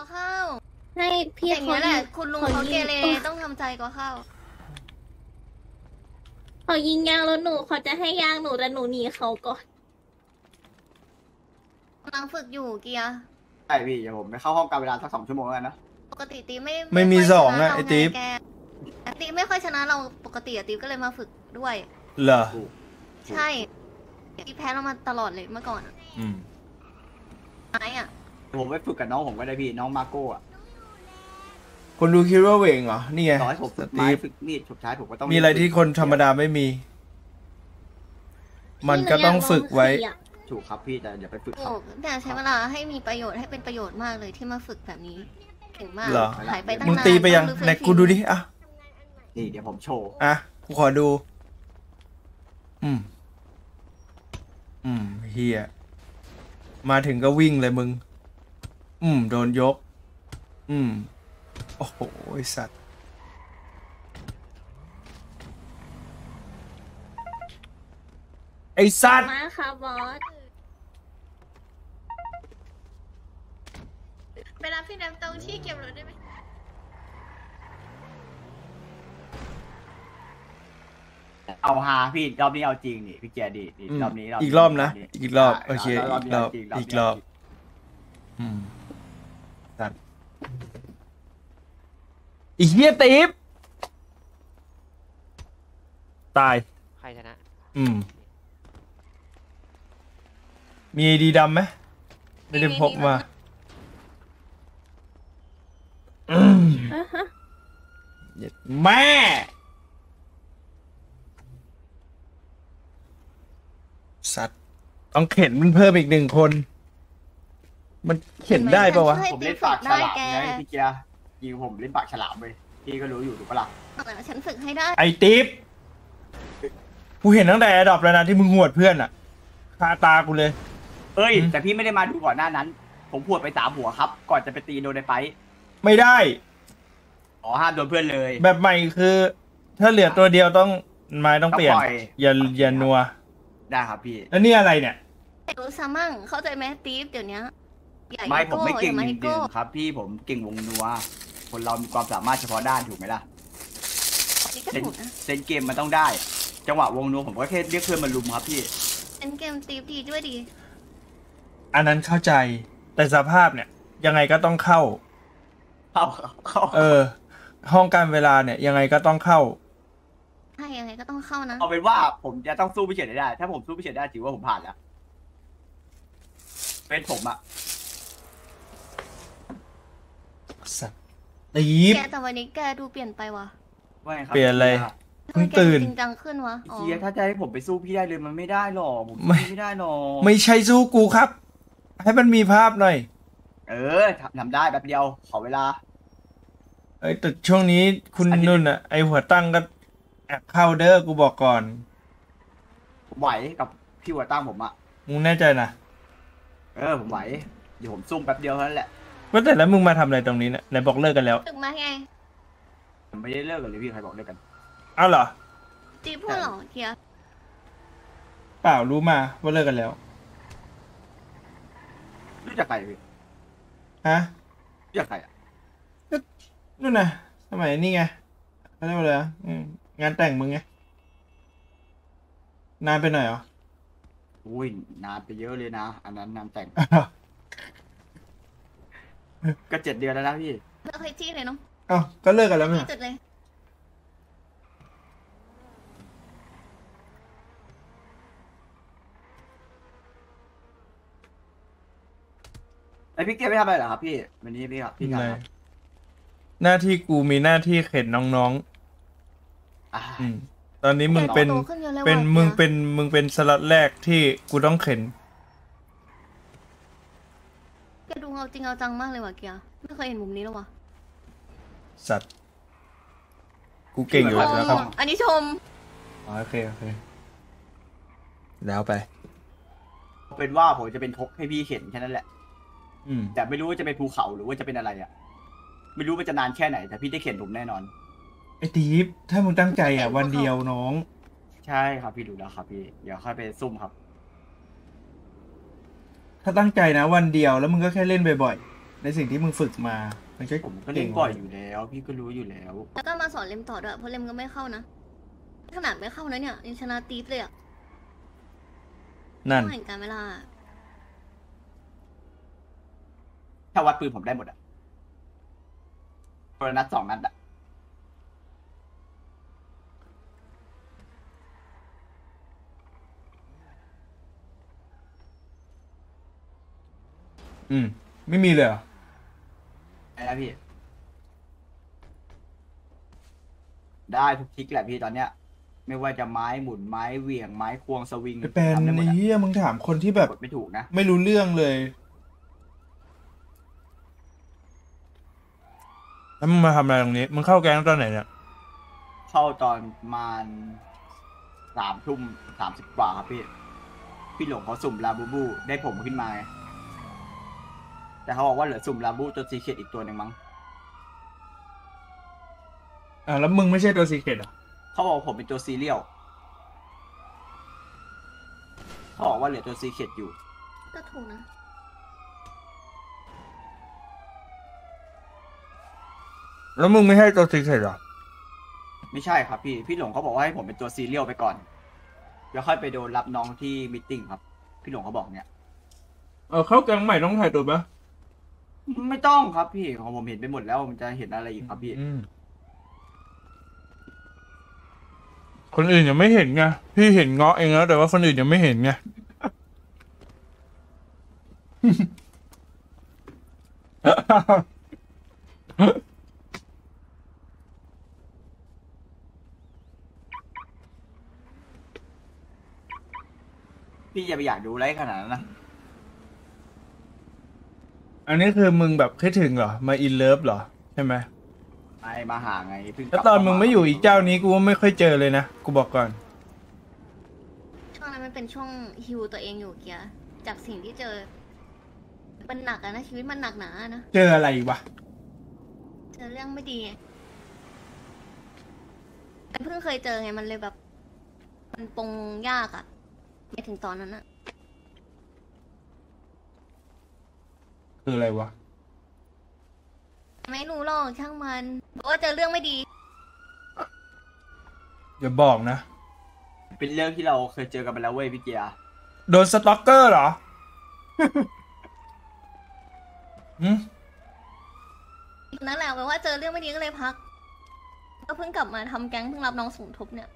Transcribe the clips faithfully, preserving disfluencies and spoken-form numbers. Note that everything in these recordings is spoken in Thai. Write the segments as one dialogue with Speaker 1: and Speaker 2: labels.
Speaker 1: อข้าว
Speaker 2: ให้พี่
Speaker 1: อย่างเงี้ยแหละคุณลุงเขาเกเรต้องทำใจก็ข้าว
Speaker 2: เขายิงยางแล้วหนูเขาจะให้ยางหนูแต่หนูหนีเขาก่อน
Speaker 1: กำลังฝึกอยู่เกียร์
Speaker 3: ใช่พี่เดี๋ยวผมไปเข้าห้องการเวลาสักสองชั่วโมงแล้วนะ
Speaker 1: ปกติตีไม่
Speaker 4: ไม่มีสองอะไอติ๊บ
Speaker 1: ตีไม่ค่อยชนะเราปกติอะตีก็เลยมาฝึกด้วย
Speaker 4: เหรอ
Speaker 1: ใช่ตีแพ้เรามาตลอดเลยเมื่อก่อน
Speaker 4: อืม
Speaker 1: ไอ้อะ
Speaker 3: ผมไปฝึกกับน้องผมก็ได้พี่น้องมาโก้อะ
Speaker 4: คนดูคิดว่าเวงเหรอนี่ไง
Speaker 3: ต่อให้ผมฝึกไม้ฝึกมีดสุดท้ายผมก็ต้อง
Speaker 4: มีอะไรที่คนธรรมดาไม่มีมันก็ต้องฝึกไว้
Speaker 3: ถูกครับพี่แต่อย่าไปฝึกครับ
Speaker 1: แต่ใช้เวลาให้มีประโยชน์ให้เป็นประโยชน์มากเลยที่มาฝึกแบบนี้เก่งมากหายไปตั้งนาน
Speaker 4: มึงตีไปยังไหนกูดูดิอ่ะ
Speaker 3: นี่เดี๋ยวผมโชว์
Speaker 4: อ่ะกูขอดูอืมอืมเฮียมาถึงก็วิ่งเลยมึงอืมโดนยกอืมโอ้โหไอ้สัตว์ไอ้สัตว์
Speaker 2: มาค่ะบอส
Speaker 1: ไปรับพี่น้ำตรงที่เก็บรถได้ไหม
Speaker 3: เอาฮาพี่รอบนี้เอาจริงนี่พี่แกดีรอบนี้
Speaker 4: อีกรอบนะอีกรอบโอเคอีกรอบอีกรอบอืมสัตว์อีเหี้ยติ๊บตาย
Speaker 5: ใครชนะ
Speaker 4: อืมมีดีดำไหมไม่ได้พกมาแม่สัตว์ต้องเข็นมันเพิ่มอีกหนึ่งคนมันเข็นได้ปะวะ
Speaker 3: ผมเล่นปากฉลามไงพี่เกียร์ยิงผมเล่นปากฉลามเลยพี่ก็รู้อยู่ถูกปะล่ะ
Speaker 1: ฉันฝึกให้ได้
Speaker 4: ไอ้ติ๊บกูเห็นตั้งแต่แอดดอปแล้วนะที่มึงหวดเพื่อนอ่ะคาตากูเลย
Speaker 3: เอ้ยแต่พี่ไม่ได้มาดูก่อนหน้านั้นผมพูดไปสามหัวครับก่อนจะไปตีโดนในไฟ
Speaker 4: ไม่ได้
Speaker 3: อ๋อห้ามโดนเพื่อนเลย
Speaker 4: แบบใหม่คือถ้าเหลือตัวเดียวต้องไม้ต้องเปลี่ยนอย่าอย่านัว
Speaker 3: ได้ครับพี่
Speaker 4: แล้วนี่อะไรเนี่ย
Speaker 1: รู้ซะมั่งเข้าใจไหมตีฟเดี๋ยวนี้
Speaker 3: ไม่ผมไม่เก่งจริงๆครับพี่ผมเก่งวงนัวคนเรามีความสามารถเฉพาะด้านถูกไหมล่ะเซนเกมมันต้องได้จังหวะวงนัวผมก็แค่เรียกเพื่อนมาลุมครับพี่
Speaker 1: เซนเกมตีฟดีด้วยดี
Speaker 4: อันนั้นเข้าใจแต่สภาพเนี่ยยังไงก็ต้องเข้า
Speaker 3: เข้าเข้า
Speaker 4: เออห้องการเวลาเนี่ยยังไงก็ต้องเข้า
Speaker 1: ใช่ยังไงก็ต้องเข้านะ
Speaker 3: เอาเป็นว่าผมจะต้องสู้พิเศษได้ถ้าผมสู้พิเศษได้ถือว่าผมผ่านแล้วเป็นผมอะ
Speaker 4: สัตว์ตีบ
Speaker 1: แกแต่วันนี้แกดูเปลี่ยนไปวะ
Speaker 3: ว่าไงครับ
Speaker 4: เปลี่ยนอะไรเพิ่งตื่น
Speaker 1: จริงจังขึ้นวะ
Speaker 3: เฮียถ้าจะให้ผมไปสู้พี่ได้เลยมันไม่ได้หรอกผมไม่ไม่ได้หรอก
Speaker 4: ไม่ใช่สู้กูครับให้มันมีภาพหน่อย
Speaker 3: เออทำได้แบบเดียวขอเวลา
Speaker 4: เอ้ยแต่ช่วงนี้คุณนุ่นอะไอหัวตั้งก็แอบเข้าเด้อกูบอกก่อน
Speaker 3: ไหวกับพี่หัวตั้งผมอะ
Speaker 4: มึงแน่ใจนะ
Speaker 3: เออผมไหวเดี๋ยวผมซุ่มแป๊บเดียวเท่านั้นแหละ
Speaker 4: ว่าแต่แล้วมึงมาทำอะไรตรงนี้เนี่ยไหนบอกเลิกกันแล้ว
Speaker 1: ถึงมาไง
Speaker 3: ผมไม่ได้เลิกกันเลยพี่ใครบอกเลิกกัน
Speaker 4: อ้าวเหรอ
Speaker 1: จีพูดหรอเฮีย
Speaker 4: เปล่ารู้มาว่าเลิกกันแล้ว
Speaker 3: รู้จักใครพี่
Speaker 4: ฮะ
Speaker 3: รู้จักใครอ่ะ
Speaker 4: นู่นน่ะสมัยนี่ไงเขาเรียกว่าอะไรงานแต่งมึงไงนานไปหน่อยเหรอ
Speaker 3: อุ้ยนานไปเยอะเลยนะอันนั้นงานแต่งก็เจ็ดเดือนแล้วนะพี่
Speaker 1: เลิกให้จี้เลยเนาะ
Speaker 4: อ้าวก็เลิกกันแล้วมั้ย
Speaker 1: จุดเลย
Speaker 3: ไอพี่เกมไม่ทำอะไรเหรอครับพี่วันนี้พี่ครับพี่ครับ
Speaker 4: หน้าที่กูมีหน้าที่เข็นน้องๆอืมตอนนี้มึงเป็นเป็นมึงเป็นมึงเป็นสล็อตแรกที่กูต้องเข็น
Speaker 1: แกดูเอาจริงเอาจังมากเลยว่ะเกียร์ไม่เคยเห็นมุมนี้แล้วว่ะ
Speaker 4: สัตว์กูเก่งอยู่แล้วครับ
Speaker 1: อันนี้ชม
Speaker 4: โอเคโอเคแล้วไป
Speaker 3: เป็นว่าผมจะเป็นทกให้พี่เข็นแค่นั้นแหละแต่ไม่รู้ว่าจะเป็นภูเขาหรือว่าจะเป็นอะไรอ่ะไม่รู้ว่าจะนานแค่ไหนแต่พี่ได้เข็นผมแน่นอน
Speaker 4: ไอ้ตีฟถ้ามึงตั้งใจอ่ะวันเดียวน้อง
Speaker 3: ใช่ครับพี่ดูแล้วครับพี่เดี๋ยวค่อยไปซุ่มครับ
Speaker 4: ถ้าตั้งใจนะวันเดียวแล้วมึงก็แค่เล่นบ่อยในสิ่งที่มึงฝึกมามันก็
Speaker 3: ผมก็เล่นบ่อยอยู่แล้ว พี่ก็รู้อยู่แล้ว
Speaker 1: แล้วก็มาสอนเลมต่อด้วยเพราะเลมก็ไม่เข้านะขนาดไม่เข้านะเนี่ยยังชนะตีฟเลยอะ
Speaker 4: นั่น
Speaker 1: เห็นการเวลา
Speaker 3: ถ้าวัดปืนผมได้หมดอะคนละนัดสองนัดอะ
Speaker 4: อืม ไม่มีเลยเหรอ
Speaker 3: ไอ้นะพี่ ได้ทุกทริกแหละพี่ตอนเนี้ย ไม่ว่าจะไม้หมุนไม้เหวี่ยงไม้ควงสวิง
Speaker 4: ไอ้เป็น
Speaker 3: ทำได้หม
Speaker 4: ไอ้
Speaker 3: ดอะ
Speaker 4: เหี้ยมึงถามคนที่แบบ
Speaker 3: กดไม่ถูกนะ
Speaker 4: ไม่รู้เรื่องเลย แล้วมึงมาทำอะไรตรงนี้ มึงเข้าแก๊งตอนไหนเนี่ย
Speaker 3: เข้าตอนประมาณสามทุ่มสามสิบกว่าครับพี่ พี่หลงเขาสุ่มลาบูบูได้ผมขึ้นมาไงแต่เขาบอกว่าเหลือสุ่มลาบูตัวซีเคทอีกตัวหนึ่งมั้ง
Speaker 4: อ่าแล้วมึงไม่ใช่ตัวซีเคร็ตอ่ะ
Speaker 3: เขาบอกว่าผมเป็นตัวซีเรียลเขาบอกว่าเหลือตัวซีเคทอยู่
Speaker 1: ก็ถูกนะ
Speaker 4: แล้วมึงไม่ใช่ตัวซีเคร็ตหรอ
Speaker 3: ไม่ใช่ครับพี่ พี่หลงเขาบอกว่าให้ผมเป็นตัวซีเรียลไปก่อน แล้วค่อยไปโดนรับน้องที่มีตติ้งครับ พี่หลงเขาบอกเนี่ย
Speaker 4: เออเข้าแก๊งใหม่ต้องถ่ายตัวปะ
Speaker 3: ไม่ต้องครับพี่ของผมเห็นไปหมดแล้วมันจะเห็นอะไรอีกครับพี่
Speaker 4: อืมคนอื่นยังไม่เห็นไง พี่เห็นเงาะเองแล้วแต่ว่าคนอื่นยังไม่เห็นไง
Speaker 3: พี่จะไปอยากดูอะไรขนาดนั้นนะ
Speaker 4: อันนี้คือมึงแบบคิดถึงเหรอ มาอินเลิฟเหรอ ใช่ไหม
Speaker 3: ไอ้มาหาไงเพิ่งก
Speaker 4: แล้
Speaker 3: ลั
Speaker 4: ว
Speaker 3: บ
Speaker 4: ตอนมึงไม่อยู่อีกเจ้านี้กูว่าไม่ค่อยเจอเลยนะ กูบอกก่อน
Speaker 1: ช่วงนั้นมันเป็นช่วงฮิวตัวเองอยู่เกียร์จากสิ่งที่เจอ มันหนักอะนะชีวิตมันหนักหนาอะนะ
Speaker 4: เจออะไรวะ
Speaker 1: เจอเรื่องไม่ดีไงมันเพิ่งเคยเจอไงมันเลยแบบ มันปรงยากอะไม่ถึงตอนนั้นอะ
Speaker 4: คืออะไรวะ
Speaker 1: ไม่รู้หรอกช่างมันเพราะว่าเจอเรื่องไม่ดี
Speaker 4: อย่าบอกนะ
Speaker 3: เป็นเรื่องที่เราเคยเจอกันไปแล้วเว้ยพี่เกียร์
Speaker 4: โดนสต็อกเกอร์เหรอ หืม
Speaker 1: นั่นแหละแปลว่าเจอเรื่องไม่ดีก็เลยพัก ก็เพิ่งกลับมาทำแก๊งเพิ่งรับน้องสมทบเนี่ย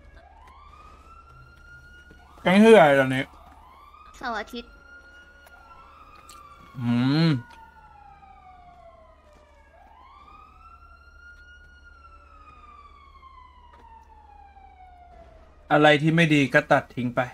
Speaker 4: แก๊งเฮืออะไรตอนนี้
Speaker 1: เสาร์อาทิตย์
Speaker 4: อืม อะไรที่ไม่ดีก็ตัดทิ้งไป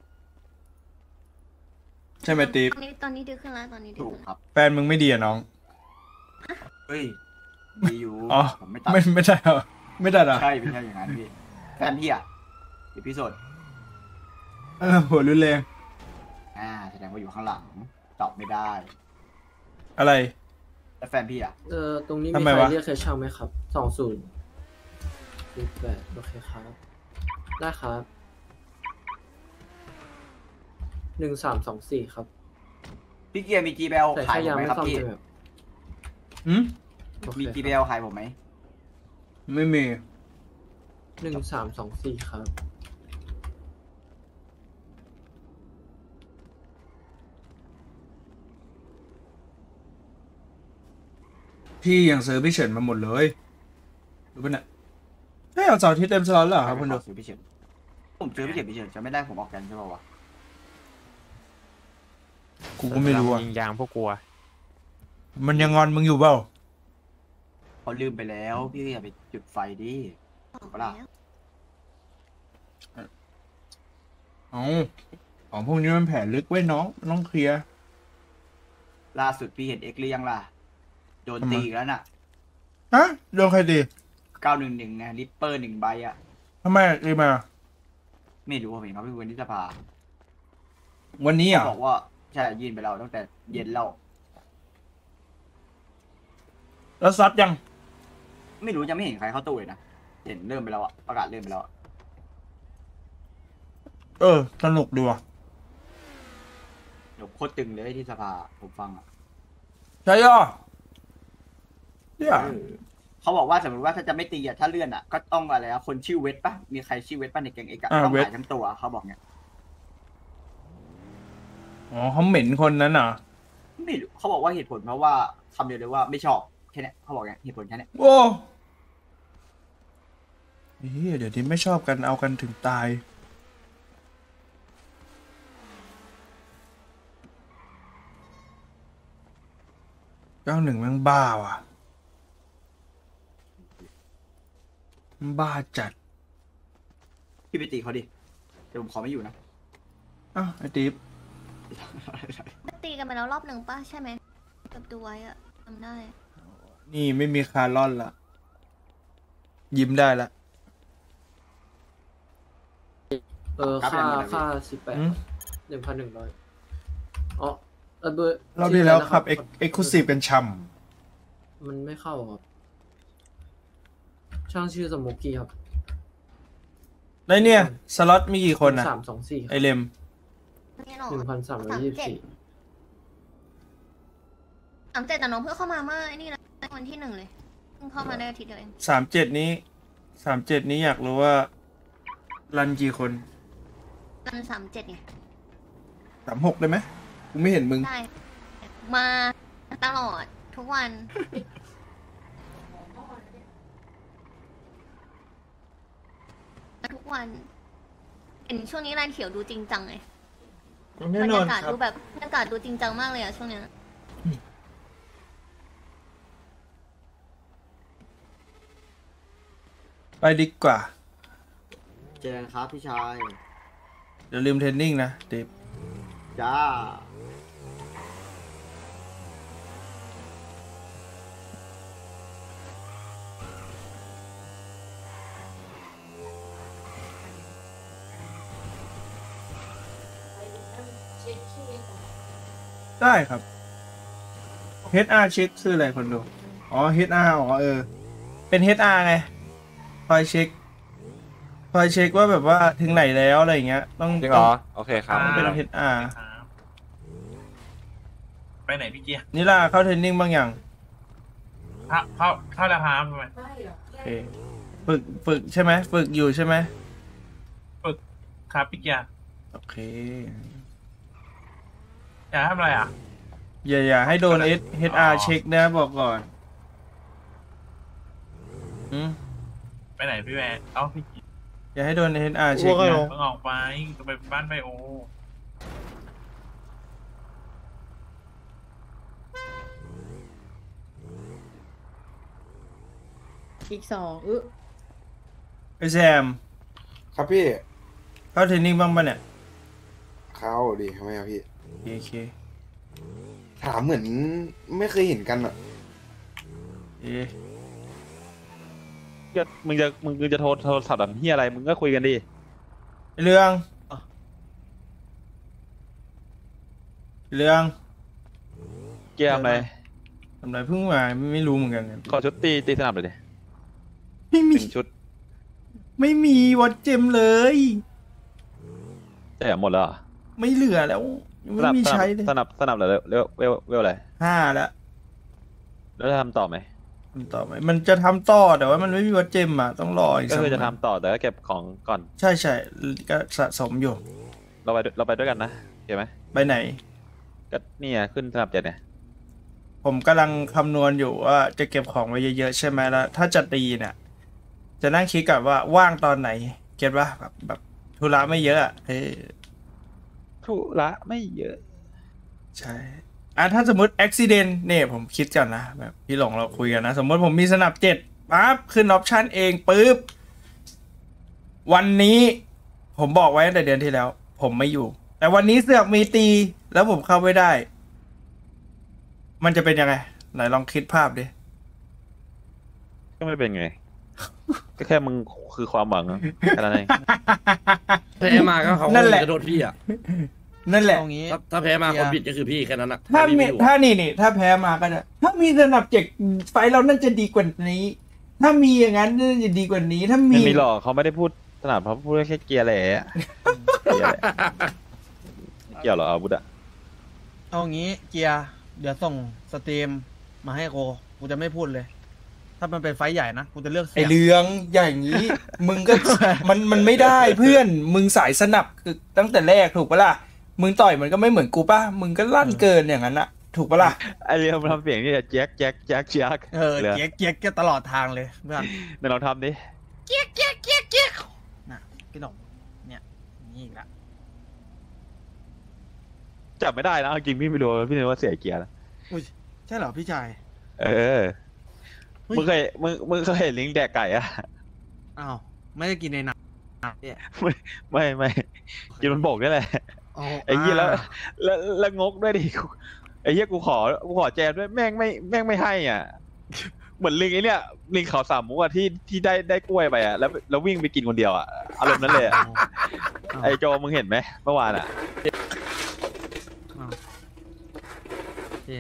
Speaker 4: ใช่ไหมติ๊บ
Speaker 1: ตอนนี้ตอนนี้ดีขึ้นแล้วตอนนี้ดี
Speaker 3: ถูก
Speaker 1: ขึ้น
Speaker 3: ครับ
Speaker 4: แฟนมึงไม่ดีอะน้อง
Speaker 3: เฮ้ยดีอยู่
Speaker 4: อ๋อ
Speaker 3: ผมไม่ตัด
Speaker 4: ไม่ไม่ใช่เหรอไม่ตัดเหรอ
Speaker 3: ใช่ไม่ใช่อย่างนั้นพี่แฟนพี่อะอีพิโซด
Speaker 4: เออหัวรุนแรง
Speaker 3: อ่าแสดงว่าอยู่ข้างหลังตอบไม่ได้
Speaker 4: อะไร
Speaker 3: แล้วแฟนพี่อะ
Speaker 5: เออตรงนี้
Speaker 4: ทำ
Speaker 5: มี
Speaker 4: ไม
Speaker 5: ใคร
Speaker 4: วะ
Speaker 5: เรียกเคยเช่าไหมครับสองศูนย์แปดโอเคครับ ได้ครับหนึ่งสามสองสี่ครับ
Speaker 3: พี่เกียร์มีจีเบล
Speaker 5: แต่
Speaker 3: ขาย
Speaker 5: แค่
Speaker 3: ผ
Speaker 5: ยั
Speaker 3: ม
Speaker 5: ง
Speaker 3: ไหม
Speaker 5: ไม่
Speaker 3: ครับ
Speaker 5: ซ่อม
Speaker 3: พี่
Speaker 5: ใช่ไหมครับ
Speaker 4: อืม
Speaker 5: โอเค
Speaker 3: มีจีเบ
Speaker 5: ครับ
Speaker 3: ลขายผมไหม
Speaker 4: ไม่มี
Speaker 5: หนึ่งสามสองสี่ครับ
Speaker 4: พี่ยังซื้อพี่เฉินมาหมดเลยรู้ปะเนี่ยเฮ้ยเอาเสาร์อาที่เต็มสล็อตแล้วเหรอครับคุณดู
Speaker 3: ซื้อพี่เฉินผมซื้อพี่เฉินพี่เฉินจะไม่ได้ผมออกกันใช่ป่าวะ
Speaker 4: กูก็ไม่รู้อ่ะ
Speaker 6: ยิงยางพวกกลัว
Speaker 4: มันยังงอนมึงอยู่เปล่า
Speaker 3: เขาลืมไปแล้วพี่ก็อย่าไปจุดไฟดิ
Speaker 1: บอก
Speaker 3: ปะล่ะ
Speaker 1: แล้ว
Speaker 4: อ๋อของพวกนี้มันแผลลึกไว้ยน้องน้องเคลียร์
Speaker 3: ล่าสุดพี่เห็นเอ็กซ์หรือยังล่ะโดนตีอีกแล้วน่ะ
Speaker 4: ฮะโดนใครดี
Speaker 3: เก้าหนึ่งหนึ่งไงริปเปอร์หนึ่งใบอะ
Speaker 4: ทำไมรีบมา
Speaker 3: ไม่รู้ผมเห็นเขาไปวันที่สภา
Speaker 4: วันนี้อ่ะ
Speaker 3: บอกว่าใช่ยื่นไปแล้วตั้งแต่เย็นแล้ว
Speaker 4: แล้วซัดยัง
Speaker 3: ไม่รู้จะไม่เห็นใครเข้าตู้เลยนะเห็นเริ่มไปแล้วอะประกาศเริ่มไปแล้วอะ
Speaker 4: เออ สนุกดีว่ะ
Speaker 3: เดี๋ยวโคตรตึงเลยที่สภาผมฟังอะ
Speaker 4: ใช่ย่อเนี่ย
Speaker 3: เขาบอกว่าสมมติว่าถ้าจะไม่ตีอะถ้าเลื่อนอะก็ต้องอะไรอะคนชื่อเวทปะมีใครชื่อเวทปะในแก๊งเอกอะต้องหายทั้งตัวเขาบอกเนี่ย
Speaker 4: อ๋อเขาเหม็นคนนั้นเหรอ
Speaker 3: ไม่รู้เขาบอกว่าเหตุผลเพราะว่าคำเดียวเลยว่าไม่ชอบแค่เนี้ยเขาบอกไงเหตุผลแค่เนี้ย
Speaker 4: โอ้เฮียเดี๋ยวนี้ไม่ชอบกันเอากันถึงตายเก้าหนึ่งแม่งบ้าว่ะมันบ้าจัด
Speaker 3: พี่ไปตีเขาดิเดี๋ยวผมขอไม่อยู่นะ
Speaker 4: อ้าวไอ้ติ๊บ
Speaker 1: ตีกันไปแล้วรอบหนึ่งป่ะใช่ไหมกับดูไว้อะทำได้
Speaker 4: นี่ไม่มีคาร์ลอนละยิ้มได้ละ
Speaker 5: เออค่าค่าสิบแปด
Speaker 4: อืม
Speaker 5: หนึ่งพันหนึ่งร้อยอ๋อเออเบอร์
Speaker 4: เราดีแล้วครับ
Speaker 5: ชื่
Speaker 4: เอ็
Speaker 5: อก ะไนะ
Speaker 4: เอ็กซ์คลูซีฟกันช่
Speaker 5: มันไม่เข้าครับ ช่างชื่อสโมกี้ครับ
Speaker 4: ำแล้วเนี่ย สล็อตมีกี่คนอะ
Speaker 5: สามสองสี่
Speaker 4: ไอเลม
Speaker 1: นี่หรอ
Speaker 5: หนึ่งพันสามร้อยยี่สิบสี่
Speaker 1: สามเจ็ดแต่น้องเพิ่งเข้ามาเมื่อไอ้นี่นะวันที่หนึ่งเลยเพิ่งเข้ามาได้อาทิตย์เดียวเอง
Speaker 4: สามเจ็ดนี้สามเจ็ดนี้อยากรู้ว่า รันกี่คน
Speaker 1: มันสามเจ็ดไง
Speaker 4: สามหกได้ไหมกูไม่เห็นมึง
Speaker 1: ได้มาตลอดทุกวันทุกวันเห็นช่วงนี้ร้านเขียวดูจริงจังเลย
Speaker 4: แน่
Speaker 1: บรร
Speaker 4: นอน
Speaker 1: ยากาศ
Speaker 4: ครับ
Speaker 1: ดูแบบบรรยากาศดูจริงจังมากเลยอะช่วงเนี้ย
Speaker 4: ไปดีกว่า
Speaker 3: เจอกันครับพี่ชาย
Speaker 4: เดี๋ยวลืมเทรนนิ่งนะติ๊บ
Speaker 3: จ้า
Speaker 4: ได้ครับ เอช อาร์ เช็คคืออะไรคนดู อ๋อ เอช อาร์ อ๋อเออ เป็น เอช อาร์ ไง คอยเช็ค คอยเช็คว่าแบบว่าถึงไหนแล้วอะไรอย่างเงี้ย ต้อง
Speaker 6: จริงเหรอ โอเคครับ
Speaker 4: ต้องเป็น เอช อาร์
Speaker 7: ไปไหนพี่เกียร์
Speaker 4: นี่ล่ะเข้าเทรนนิ่งบางอย่าง
Speaker 7: เข้าเข้าเข้าแล้วครับทำไม
Speaker 4: โอเค ฝึก ฝึกใช่ไหม ฝึกอยู่ใช่ไหม
Speaker 7: ครับพี่เกียร์
Speaker 4: โอเค
Speaker 7: อยากทำอะไรอ่ะ
Speaker 4: อย่าอย่าให้โดน เอช อาร์ เช็คนะบอกก่อนอืม
Speaker 7: ไปไหนพี่แม่เอ้าพี่เกียร์
Speaker 4: อย่าให้โดน เอช อาร์ เช็คนะ
Speaker 7: ต้องออกไปจะไปบ้านไบโอ
Speaker 2: อีกสองอึ
Speaker 4: ไอแซม
Speaker 8: ครับพี่
Speaker 4: เข้าเทรนนิ่งบ้างปะเนี่ย
Speaker 8: เข้าดีทำไมครับพี่
Speaker 4: โอเค
Speaker 8: ถามเหมือนไม่เคยเห็นกันอ่ะ
Speaker 4: เอ๊ะ
Speaker 6: มึงจะมึงจะโทรโทรศัพท์แบบเฮียอะไร มึงก็คุยกันดิ
Speaker 4: ไอ้เรื่องเรื่อง
Speaker 6: เกียร์ทำอะไร
Speaker 4: ทำไรเพิ่งมาไม่ไม่รู้เหมือนกัน
Speaker 6: ขอชุดตีตีสนับเลยดิ
Speaker 4: ไม่
Speaker 6: ห
Speaker 4: มี
Speaker 6: นึ่งชุด
Speaker 4: ไม่มีวัดเจมเลย
Speaker 6: แต่หมดแล้วเหรอ
Speaker 4: ไม่เหลือแล้วยัง
Speaker 6: ส
Speaker 4: ไม่
Speaker 6: นับ
Speaker 4: มี
Speaker 6: สนับ
Speaker 4: ใช้เลย
Speaker 6: สนับสนับเหรอเวลเวลเวลอะไร
Speaker 4: ห้าแล้ว
Speaker 6: แล้วจะทำต่อไหม
Speaker 4: ทำต่อไหมมันจะทำต่อแต่ว่ามันไม่มีวัดเจมอ่ะต้องรออีก
Speaker 6: ก็
Speaker 4: สัก
Speaker 6: คือจะ
Speaker 4: หน่อย
Speaker 6: ทำต่อแต่ก็เก็บของก่อน
Speaker 4: ใช่ใช่ก็สะสมอยู่
Speaker 6: เราไปเราไปด้วยกันนะโอเคไหม
Speaker 4: ไปไหน
Speaker 6: ก็นี่ไงขึ้นสนับเจ็ดเนี่ย
Speaker 4: ผมกำลังคำนวณอยู่ว่าจะเก็บของไว้เยอะๆใช่ไหมแล้วถ้าจะตีเนี่ย จะนั่งคิดกับว่าว่างตอนไหนเก็ตว่าแบบแบบธุระไม่เยอะอะเออ
Speaker 6: ธุระไม่เยอะ
Speaker 4: ใช่อ่ะถ้าสมมติอุบิเหตุเนี่ยผมคิดก่อนนะแบบพี่หลงเราคุยกันนะ สมมติผมมีสนับเจ็ดปั๊บขึ้นออปชันเองปุ๊บวันนี้ผมบอกไว้ตั้งแต่เดือนที่แล้ว ผมไม่อยู่ แต่วันนี้เสือกมีตีแล้วผมเข้าไม่ได้ มันจะเป็นยังไง ไหนลองคิดภาพดิ
Speaker 6: ก็ไม่เป็นไง ก็แค่มึงคือความหวังอะแค่นั้นเอง
Speaker 9: แพ้มาก็เขา
Speaker 4: นั่นแหละ
Speaker 9: จะโดนพี่อ่ะ
Speaker 4: นั่นแหละ
Speaker 10: เอางี้
Speaker 9: ถ้าถ้าแพ้มาคนผิดก็คือพี่แค่นั้นอ่ะ
Speaker 4: ถ้า
Speaker 9: พี่
Speaker 4: มี
Speaker 9: ไม่อยู่
Speaker 4: ถ้านี่นี่ถ้าแพ้มาก็จะถ้ามีสนับเจ็กไฟเรานั่นจะดีกว่านี้ ถ้ามีอย่างนั้นน่าจะดีกว่านี้ ถ้ามี
Speaker 6: ไม่มีหรอกเขาไม่ได้พูดสนับเขาพูดแค่เกียร์แหละเกียร์แหละไม่เกี่ยวหรอกอาวุธอะ
Speaker 10: เอางี้เกียร์เดี๋ยวส่งสตรีมมาให้โกกูจะไม่พูดเลยามันเป็นไฟท์ใหญ่นะกูจะเลือก
Speaker 4: ไอ
Speaker 10: เสี่ยง
Speaker 4: เรื่องอย่างนี้ มึงก็ มันมันไม่ได้เพื่อนมึงสายสนับคือตั้งแต่แรกถูกปะล่ะมึงต่อยมันก็ไม่เหมือนกูป่ะมึงก็ลั่นเกินอย่างนั้นอะถูกปะล่ะ
Speaker 6: ไอเรียมนทำเสียงนี่แจ็คแจ็คแจ็คแจ็ค
Speaker 10: เออเจ๊กเจ๊กก็ตลอดทางเลยเพื่อน
Speaker 6: เดี๋ยวลองทำดิ
Speaker 10: เจ๊กเจ๊กเจ๊กเจ๊กน่ะพี่หนงเนี่ยนี่อีกละ
Speaker 6: จับไม่ได้นะเอาจริงพี่ไม่รู้พี่นึกว่าเสียเกียร์นะ
Speaker 10: อุ้ยใช่เหรอพี่ชาย
Speaker 6: เออมึงเคยมึงมึงเคยเห็นลิงแดกไก่อะ
Speaker 10: อ้าวไม่ได้กินในน้ำเนี่ย
Speaker 6: ไม่ไม่กินมันโบกนี่แหละ
Speaker 10: อ๋อ
Speaker 6: ไอ้เหี้ยแล้ว
Speaker 10: อ่า
Speaker 6: แล้วแล้วงกด้วยดิกูไอ้เหี้ยกูขอกูขอแจมด้วยแม่งไม่แม่งไม่ให้อ่ะ เหมือนลิงไอ้เนี่ยลิงเขาสามมุกอะที่ที่ได้ได้กล้วยไปอ่ะแล้วแล้ววิ่งไปกินคนเดียวอ่ะอารมณ์นั้นเลยอะไอ้โจมึงเห็นไหมเมื่อวานอ่ะ
Speaker 10: อ้าวพี่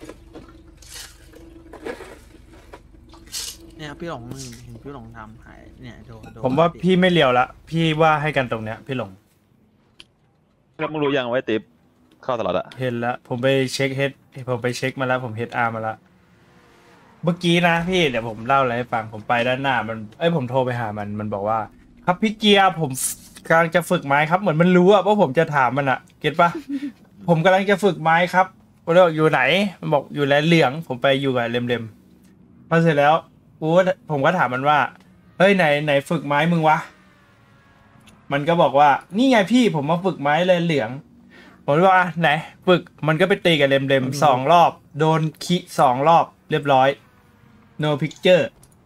Speaker 10: เนี่ยพี่หลงเห็นพี่หลงทำหายเนี่ยโดนโดน
Speaker 4: ผมว่าพี่ไม่เลียวละพี่ว่าให้กันตรงเนี้ยพี่หลง
Speaker 6: แล้วมึงรู้ยังไว้ติ๊บเข้าตลอดอะ
Speaker 4: เห็นแล้วผมไปเช็คเฮดผมไปเช็คมาแล้วผมเฮดอาร์มาแล้วเมื่อกี้นะพี่เดี๋ยวผมเล่าอะไรให้ฟังผมไปด้านหน้ามันเอ้ยผมโทรไปหามันมันบอกว่าครับพี่เกียร์ผมกำลังจะฝึกไม้ครับเหมือนมันรู้อะว่าผมจะถามมันอะเก็ตปะ ผมกำลังจะฝึกไม้ครับผมเลยบอกอยู่ไหนมันบอกอยู่แลนเหลืองผมไปอยู่กับเลมเลมพอเสร็จแล้วกูผมก็ถามมันว่าเฮ้ยไหนไหนฝึกไม้มึงวะมันก็บอกว่านี่ไงพี่ผมมาฝึกไม้แลนเหลืองผมเลยบอกอ่ะไหนฝึกมันก็ไปตีกับเลมเลมสองรอบโดนคิสองรอบเรียบร้อย no picture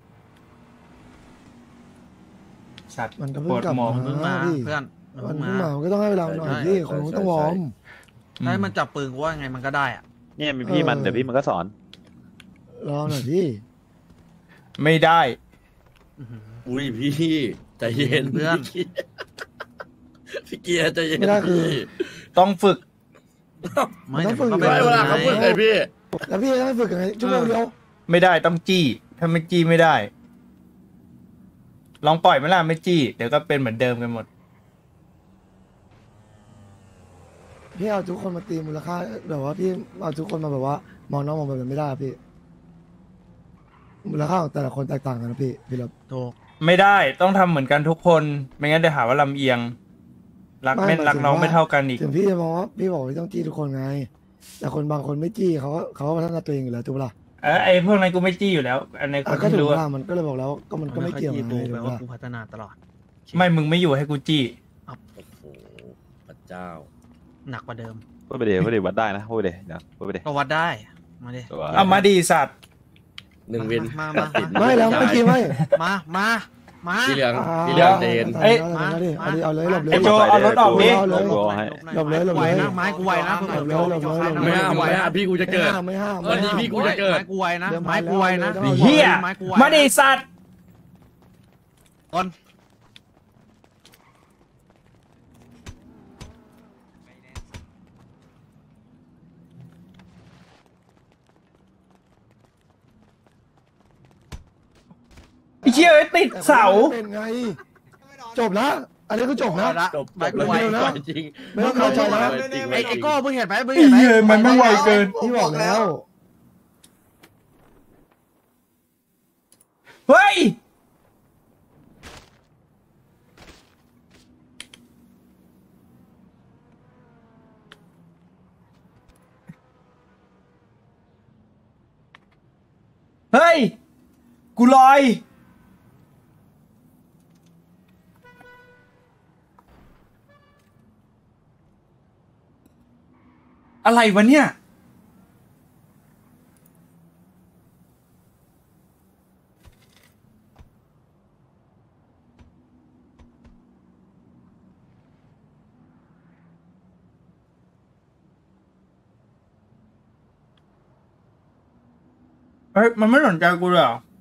Speaker 4: สัตว์
Speaker 11: มันก็
Speaker 4: ป
Speaker 11: เพิ่ง
Speaker 4: วด
Speaker 11: กลับ
Speaker 4: หมอ
Speaker 11: มา
Speaker 10: เพิ่งมา
Speaker 11: พี่
Speaker 10: เพื่อน
Speaker 11: มัน
Speaker 10: เพิ่
Speaker 11: เพิ่
Speaker 10: ง
Speaker 11: ง
Speaker 10: มา
Speaker 11: มามันก็ต้องให้เวลาหน่อยพี่คนมันต้องวอร์ม
Speaker 10: ถ้าให้มันจับปืนกูว่าไงมันก็ได้อะ
Speaker 6: เนี่ยมีพี่มันเดี๋ยวพี่มันก็สอน
Speaker 11: รอหน่อยพี่
Speaker 4: ไม่ได้
Speaker 9: อุ้ยพี่ใจเย็น
Speaker 10: เพื่อน
Speaker 9: พี่พี่เกียร์ใจเย็น
Speaker 11: ไม่ได้คือ
Speaker 9: พี่
Speaker 4: ต้องฝึก
Speaker 10: ไม่
Speaker 11: มันต้อง
Speaker 10: เดี๋ยว
Speaker 11: ฝึก
Speaker 10: มันก็
Speaker 9: ไม่เวลาเขาพูดไงพี่
Speaker 11: แล้วพี่จะให้ฝึกยังไงชั่วโมงเดียว
Speaker 4: ไม่ได้ต้องจี้ถ้าไม่จี้ไม่ได้ ลองปล่อยไหมล่ะไม่จี้เดี๋ยวก็เป็นเหมือนเดิมกันหมด
Speaker 11: พี่เอาทุกคนมาตีมูลค่าแบบว่าพี่เอาทุกคนมาแบบว่ามองน้องมองแบบไม่ได้พี่มูลค่าของแต่ละคนแตกต่างกันนะพี่พี่รับ
Speaker 10: ถูก
Speaker 4: ไม่ได้ต้องทำเหมือนกันทุกคนไม่งั้นเดี๋ยวหาว่าลำเอียง รักแม่นรักน้องไม่เท่ากันอีก
Speaker 11: ถึงพี่จะมองว่าพี่บอกว่าต้องจี้ทุกคนไง แต่คนบางคนไม่จี้เขาก็เขาก็พัฒนาตัวเองอยู่แล้วถูกปะล่ะ
Speaker 4: เออไอ้พวกนั้นกูไม่จี้อยู่แล้ว อันในค
Speaker 11: อ่ะ
Speaker 4: น
Speaker 11: ก็
Speaker 4: ที่
Speaker 11: ถูก
Speaker 4: รู้
Speaker 11: ปะ
Speaker 4: อะ
Speaker 11: ล่ะมันก็เลยบอกแล้วก็มันก็ไม่เกี่ยว
Speaker 10: ไค่อ
Speaker 11: ไง
Speaker 10: จี้
Speaker 11: ถู
Speaker 10: แปล
Speaker 11: ก
Speaker 10: ว่า
Speaker 11: ปะ
Speaker 10: กูพัฒนาตลอด
Speaker 4: ไม่มึงไม่อยู่ให้กูจี้
Speaker 9: โอ้โหพระเจ้า
Speaker 10: หนักกว่าเดิม
Speaker 6: พูดไปเดี๋ยวพูดไปเดี๋ยววัดได้นะพูดไปเดี๋ยวเดี๋ยวพูดไปเดี๋ยว
Speaker 10: ก็วัดได้มาดิ
Speaker 4: เอามาดีสัตว์
Speaker 9: หนึ่งวิน
Speaker 10: มา
Speaker 9: ตั
Speaker 10: มา
Speaker 9: ดสิน
Speaker 11: ไม่แล้วไม่กี้ไม่
Speaker 10: มามามา
Speaker 9: พี่เหลือง
Speaker 11: อ่า
Speaker 9: พี่เหลืองใจเย็น
Speaker 11: เอ้ยเอาดิเอาดิเอาเลยหลบเลย
Speaker 4: ไอ้โจเอารถออกดิ
Speaker 11: เอาเลย
Speaker 6: กูเอาให้
Speaker 11: หลบเลยหลบ
Speaker 10: ไหว
Speaker 11: เลย
Speaker 10: นะไม้กูไหวนะ
Speaker 11: หลบเลยหลบเลยหลบเลย
Speaker 9: ไม่ห้ามไม่ห้ามพี่กูจะเกิด
Speaker 11: ไม่ห้ามไม่ห้าม
Speaker 9: วันนี้พี่กูจะเกิด
Speaker 10: ไม้กูไหวนะ
Speaker 11: เดี๋ยว
Speaker 10: ไม้กูไหวนะ
Speaker 11: เดี๋ยว
Speaker 4: เฮีย
Speaker 10: ไม้กูไหว
Speaker 4: มาดีสัตว์
Speaker 10: ก่อน
Speaker 4: ไอ้เชี่ยไอ้ติดเสา
Speaker 11: เป็นไง จบแล้วอันนี้คือจบนะ
Speaker 10: ละ
Speaker 9: จบ
Speaker 10: ไม้
Speaker 9: จ
Speaker 10: กู
Speaker 9: บ
Speaker 10: ไหว
Speaker 9: แล้ว
Speaker 10: นะ
Speaker 9: จริง
Speaker 11: ไม่ต้องเข้าใจนะ
Speaker 9: จริง
Speaker 10: ไอ้ไอ้โก้เพิ่งเห็นไหมเพิ่ง
Speaker 4: ไอ้
Speaker 10: เห็นไหม
Speaker 4: เหี้ยมันไม่ไหวเกิน
Speaker 11: พี่บอกแล้ว
Speaker 4: เฮ้ย เฮ้ย กูลอย อะไรวะเนี่ย เฮ้ย มันไม่สนใจกูเลยเหรอ